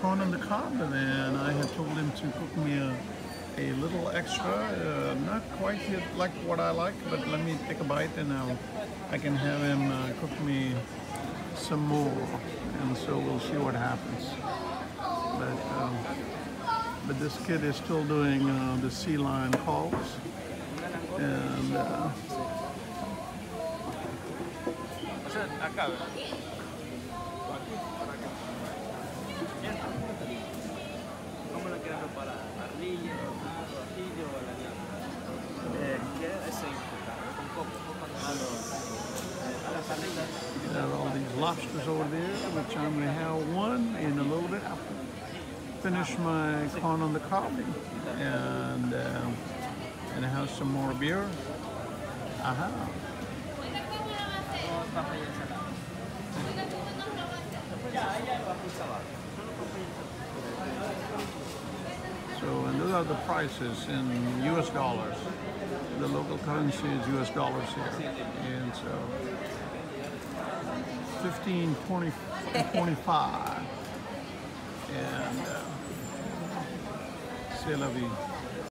corn on the cob, and I had told him to cook me a little extra, not quite yet like what I like, but let me take a bite and I can have him cook me some more, and so we'll see what happens. But this kid is still doing the sea lion calls, and there are all these lobsters over there, which I'm going to have one in a little bit. I'll finish my corn on the cob and have some more beer. Aha. So, and those are the prices in US dollars. The local currency is US dollars here. And so 15, 20, 25. And c'est la vie.